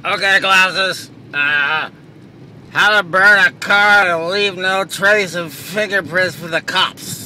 Okay, glasses. How to burn a car and leave no trace of fingerprints for the cops.